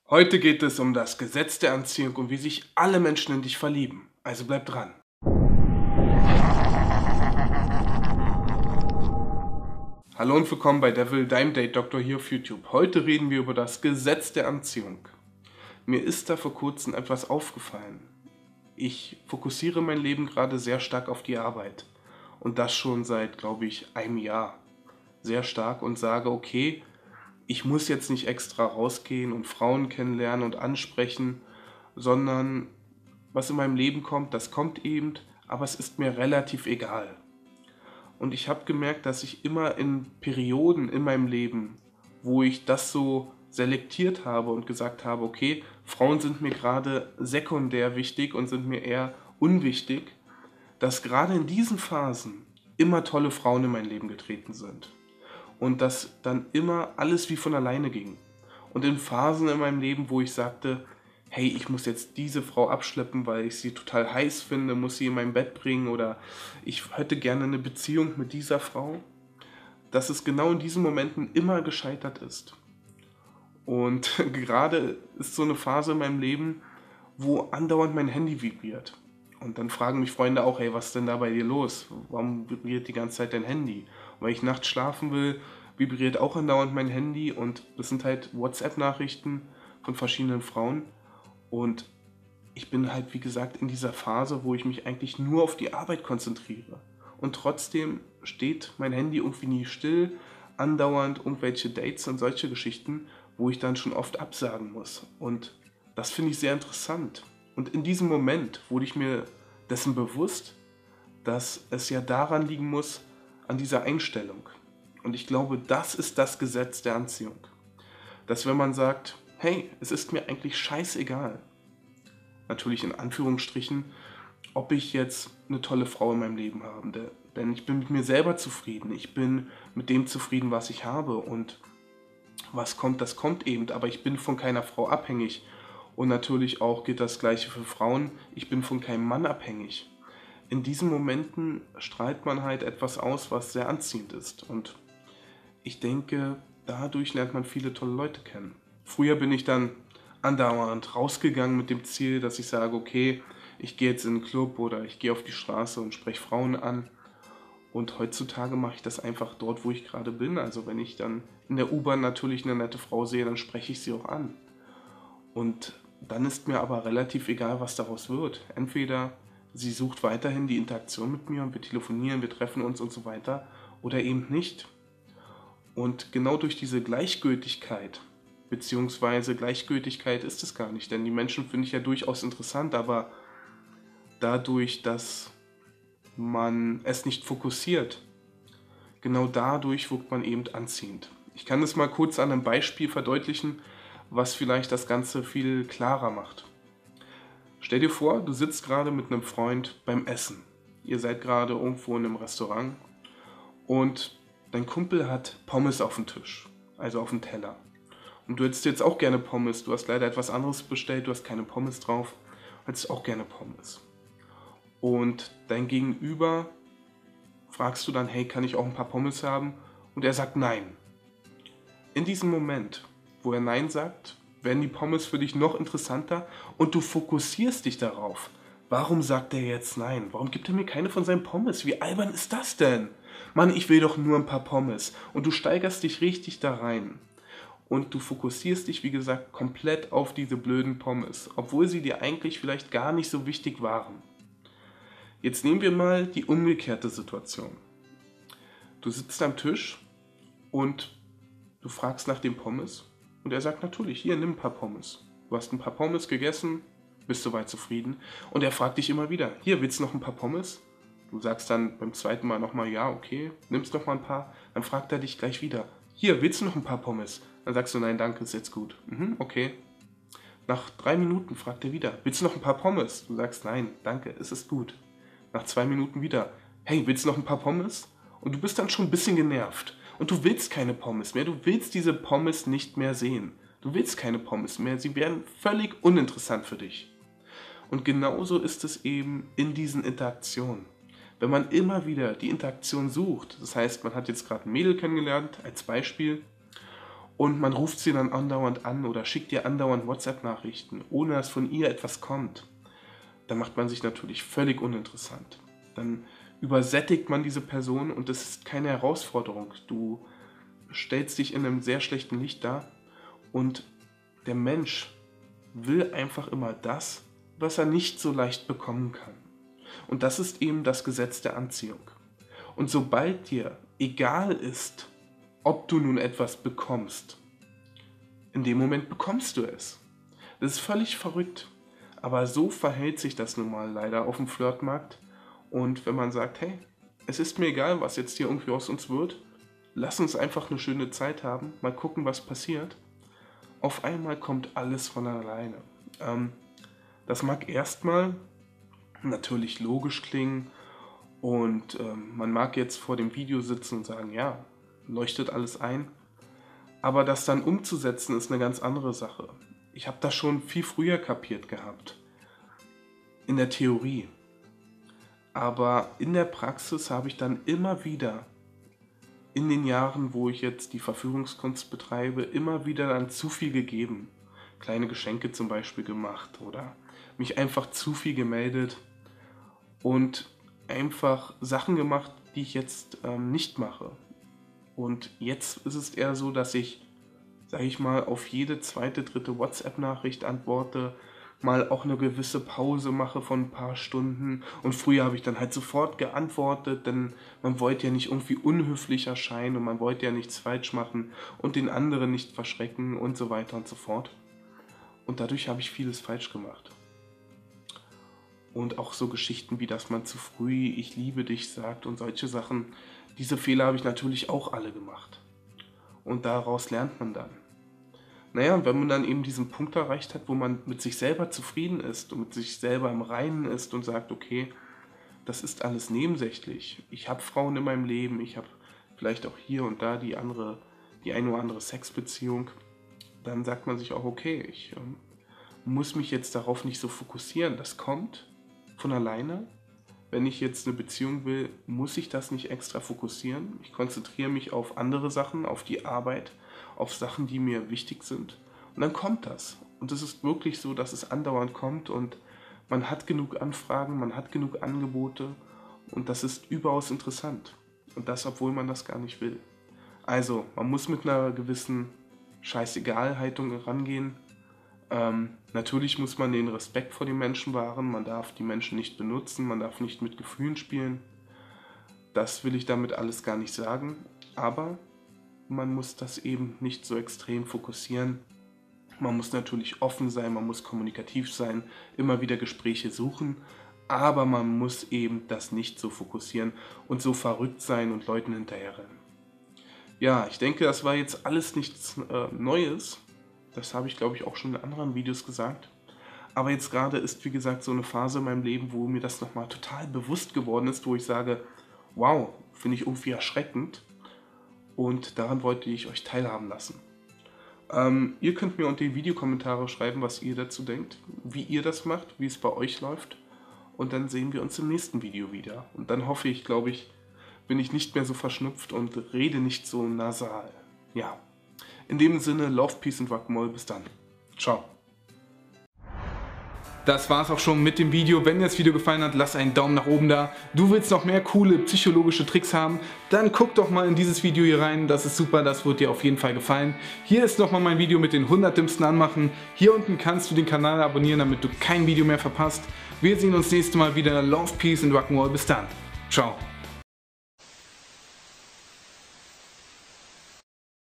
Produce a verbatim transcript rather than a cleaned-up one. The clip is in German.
Heute geht es um das Gesetz der Anziehung und wie sich alle Menschen in dich verlieben. Also bleib dran. Hallo und willkommen bei Devil Dime Date Doktor hier auf YouTube. Heute reden wir über das Gesetz der Anziehung. Mir ist da vor kurzem etwas aufgefallen. Ich fokussiere mein Leben gerade sehr stark auf die Arbeit. Und das schon seit, glaube ich, einem Jahr. Sehr stark und sage, okay, ich muss jetzt nicht extra rausgehen und Frauen kennenlernen und ansprechen, sondern was in meinem Leben kommt, das kommt eben, aber es ist mir relativ egal. Und ich habe gemerkt, dass ich immer in Perioden in meinem Leben, wo ich das so selektiert habe und gesagt habe, okay, Frauen sind mir gerade sekundär wichtig und sind mir eher unwichtig, dass gerade in diesen Phasen immer tolle Frauen in mein Leben getreten sind. Und dass dann immer alles wie von alleine ging. Und in Phasen in meinem Leben, wo ich sagte, hey, ich muss jetzt diese Frau abschleppen, weil ich sie total heiß finde, muss sie in mein Bett bringen oder ich hätte gerne eine Beziehung mit dieser Frau, dass es genau in diesen Momenten immer gescheitert ist. Und gerade ist so eine Phase in meinem Leben, wo andauernd mein Handy vibriert. Und dann fragen mich Freunde auch, hey, was ist denn da bei dir los? Warum vibriert die ganze Zeit dein Handy? Und wenn ich nachts schlafen will, vibriert auch andauernd mein Handy und das sind halt WhatsApp-Nachrichten von verschiedenen Frauen. Und ich bin halt, wie gesagt, in dieser Phase, wo ich mich eigentlich nur auf die Arbeit konzentriere. Und trotzdem steht mein Handy irgendwie nie still, andauernd irgendwelche Dates und solche Geschichten, wo ich dann schon oft absagen muss. Und das finde ich sehr interessant. Und in diesem Moment wurde ich mir dessen bewusst, dass es ja daran liegen muss, an dieser Einstellung. Und ich glaube, das ist das Gesetz der Anziehung. Dass wenn man sagt, hey, es ist mir eigentlich scheißegal, natürlich in Anführungsstrichen, ob ich jetzt eine tolle Frau in meinem Leben habe. Denn ich bin mit mir selber zufrieden. Ich bin mit dem zufrieden, was ich habe. Und was kommt, das kommt eben. Aber ich bin von keiner Frau abhängig. Und natürlich auch gilt das Gleiche für Frauen. Ich bin von keinem Mann abhängig. In diesen Momenten strahlt man halt etwas aus, was sehr anziehend ist. Und ich denke, dadurch lernt man viele tolle Leute kennen. Früher bin ich dann andauernd rausgegangen mit dem Ziel, dass ich sage, okay, ich gehe jetzt in einen Club oder ich gehe auf die Straße und spreche Frauen an. Und heutzutage mache ich das einfach dort, wo ich gerade bin. Also wenn ich dann in der U-Bahn natürlich eine nette Frau sehe, dann spreche ich sie auch an. Und dann ist mir aber relativ egal, was daraus wird. Entweder sie sucht weiterhin die Interaktion mit mir und wir telefonieren, wir treffen uns und so weiter, oder eben nicht. Und genau durch diese Gleichgültigkeit, beziehungsweise Gleichgültigkeit ist es gar nicht, denn die Menschen finde ich ja durchaus interessant, aber dadurch, dass man es nicht fokussiert, genau dadurch wirkt man eben anziehend. Ich kann das mal kurz an einem Beispiel verdeutlichen, was vielleicht das Ganze viel klarer macht. Stell dir vor, du sitzt gerade mit einem Freund beim Essen. Ihr seid gerade irgendwo in einem Restaurant und dein Kumpel hat Pommes auf dem Tisch, also auf dem Teller. Und du hättest jetzt auch gerne Pommes, du hast leider etwas anderes bestellt, du hast keine Pommes drauf, hättest auch gerne Pommes. Und dein Gegenüber fragst du dann, hey, kann ich auch ein paar Pommes haben? Und er sagt nein. In diesem Moment, wo er nein sagt, werden die Pommes für dich noch interessanter und du fokussierst dich darauf. Warum sagt er jetzt nein? Warum gibt er mir keine von seinen Pommes? Wie albern ist das denn? Mann, ich will doch nur ein paar Pommes. Und du steigerst dich richtig da rein. Und du fokussierst dich, wie gesagt, komplett auf diese blöden Pommes, obwohl sie dir eigentlich vielleicht gar nicht so wichtig waren. Jetzt nehmen wir mal die umgekehrte Situation. Du sitzt am Tisch und du fragst nach den Pommes und er sagt natürlich, hier, nimm ein paar Pommes. Du hast ein paar Pommes gegessen, bist soweit zufrieden und er fragt dich immer wieder, hier, willst du noch ein paar Pommes? Du sagst dann beim zweiten Mal nochmal, ja, okay, nimmst noch mal ein paar. Dann fragt er dich gleich wieder, hier, willst du noch ein paar Pommes? Dann sagst du, nein, danke, ist jetzt gut. Mhm, okay. Nach drei Minuten fragt er wieder, willst du noch ein paar Pommes? Du sagst, nein, danke, es ist gut. Nach zwei Minuten wieder, hey, willst du noch ein paar Pommes? Und du bist dann schon ein bisschen genervt. Und du willst keine Pommes mehr, du willst diese Pommes nicht mehr sehen. Du willst keine Pommes mehr, sie werden völlig uninteressant für dich. Und genauso ist es eben in diesen Interaktionen. Wenn man immer wieder die Interaktion sucht, das heißt, man hat jetzt gerade ein Mädel kennengelernt, als Beispiel, und man ruft sie dann andauernd an oder schickt ihr andauernd WhatsApp-Nachrichten, ohne dass von ihr etwas kommt, dann macht man sich natürlich völlig uninteressant. Dann übersättigt man diese Person und das ist keine Herausforderung. Du stellst dich in einem sehr schlechten Licht dar und der Mensch will einfach immer das, was er nicht so leicht bekommen kann. Und das ist eben das Gesetz der Anziehung. Und sobald dir egal ist, ob du nun etwas bekommst, in dem Moment bekommst du es. Das ist völlig verrückt, aber so verhält sich das nun mal leider auf dem Flirtmarkt. Und wenn man sagt, hey, es ist mir egal, was jetzt hier irgendwie aus uns wird, lass uns einfach eine schöne Zeit haben, mal gucken, was passiert, auf einmal kommt alles von alleine. Ähm, das mag erstmal natürlich logisch klingen und ähm, man mag jetzt vor dem Video sitzen und sagen, ja, leuchtet alles ein, aber das dann umzusetzen ist eine ganz andere Sache. Ich habe das schon viel früher kapiert gehabt, in der Theorie, aber in der Praxis habe ich dann immer wieder, in den Jahren, wo ich jetzt die Verführungskunst betreibe, immer wieder dann zu viel gegeben. Kleine Geschenke zum Beispiel gemacht oder mich einfach zu viel gemeldet und einfach Sachen gemacht, die ich jetzt ähm, nicht mache. Und jetzt ist es eher so, dass ich, sage ich mal, auf jede zweite, dritte WhatsApp-Nachricht antworte, mal auch eine gewisse Pause mache von ein paar Stunden. Und früher habe ich dann halt sofort geantwortet, denn man wollte ja nicht irgendwie unhöflich erscheinen und man wollte ja nichts falsch machen und den anderen nicht verschrecken und so weiter und so fort. Und dadurch habe ich vieles falsch gemacht. Und auch so Geschichten wie, dass man zu früh "Ich liebe dich" sagt und solche Sachen. Diese Fehler habe ich natürlich auch alle gemacht. Und daraus lernt man dann. Naja, und wenn man dann eben diesen Punkt erreicht hat, wo man mit sich selber zufrieden ist und mit sich selber im Reinen ist und sagt, okay, das ist alles nebensächlich. Ich habe Frauen in meinem Leben, ich habe vielleicht auch hier und da die andere, die eine oder andere Sexbeziehung. Dann sagt man sich auch, okay, ich ähm, muss mich jetzt darauf nicht so fokussieren. Das kommt von alleine. Wenn ich jetzt eine Beziehung will, muss ich das nicht extra fokussieren. Ich konzentriere mich auf andere Sachen, auf die Arbeit, auf Sachen, die mir wichtig sind. Und dann kommt das. Und es ist wirklich so, dass es andauernd kommt und man hat genug Anfragen, man hat genug Angebote und das ist überaus interessant. Und das, obwohl man das gar nicht will. Also, man muss mit einer gewissen Scheißegal-Haltung rangehen. Ähm, natürlich muss man den Respekt vor den Menschen wahren, man darf die Menschen nicht benutzen, man darf nicht mit Gefühlen spielen. Das will ich damit alles gar nicht sagen, aber man muss das eben nicht so extrem fokussieren. Man muss natürlich offen sein, man muss kommunikativ sein, immer wieder Gespräche suchen, aber man muss eben das nicht so fokussieren und so verrückt sein und Leuten hinterherrennen. Ja, ich denke, das war jetzt alles nichts äh, Neues. Das habe ich, glaube ich, auch schon in anderen Videos gesagt. Aber jetzt gerade ist, wie gesagt, so eine Phase in meinem Leben, wo mir das nochmal total bewusst geworden ist, wo ich sage, wow, finde ich irgendwie erschreckend. Und daran wollte ich euch teilhaben lassen. Ähm, ihr könnt mir unter die Videokommentare schreiben, was ihr dazu denkt, wie ihr das macht, wie es bei euch läuft. Und dann sehen wir uns im nächsten Video wieder. Und dann hoffe ich, glaube ich, bin ich nicht mehr so verschnupft und rede nicht so nasal. Ja, in dem Sinne, Love, Peace und Rock'n'Roll. Bis dann. Ciao. Das war's auch schon mit dem Video. Wenn dir das Video gefallen hat, lass einen Daumen nach oben da. Du willst noch mehr coole psychologische Tricks haben, dann guck doch mal in dieses Video hier rein. Das ist super, das wird dir auf jeden Fall gefallen. Hier ist nochmal mein Video mit den hundert dümmsten Anmachen. Hier unten kannst du den Kanal abonnieren, damit du kein Video mehr verpasst. Wir sehen uns nächstes Mal wieder. Love, Peace und Rock'n'Roll. Bis dann. Ciao.